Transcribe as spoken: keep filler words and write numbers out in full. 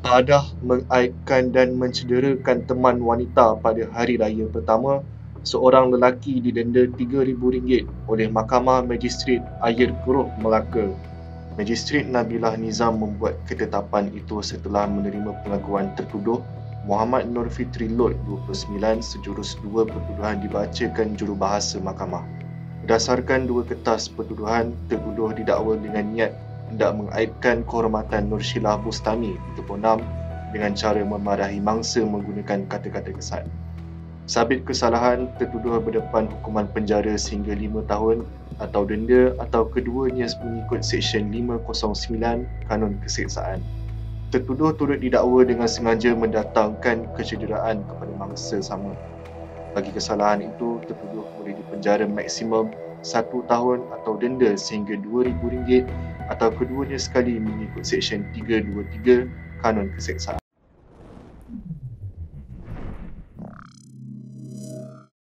Tadah mengaibkan dan mencederakan teman wanita pada hari raya pertama, seorang lelaki didenda tiga ribu ringgit oleh Mahkamah Magistret Ayer Keroh, Melaka. Magistret Nabilah Nizam membuat ketetapan itu setelah menerima pengakuan tertuduh Muhammad Nur Fitri Lot, dua puluh sembilan, sejurus dua pertuduhan dibacakan jurubahasa mahkamah. Berdasarkan dua kertas pertuduhan, tertuduh didakwa dengan niat hendak mengaibkan kehormatan Nur Sheila Bustami, tiga puluh enam, dengan cara memarahi mangsa menggunakan kata-kata kesat. Sabit kesalahan, tertuduh berdepan hukuman penjara sehingga lima tahun atau denda atau keduanya mengikut Seksyen lima kosong sembilan Kanun Keseksaan. Tertuduh turut didakwa dengan sengaja mendatangkan kecederaan kepada mangsa sama. Bagi kesalahan itu, tertuduh boleh dipenjara maksimum satu tahun atau denda sehingga dua ribu ringgit atau keduanya sekali mengikut Seksyen tiga dua tiga Kanun Keseksaan.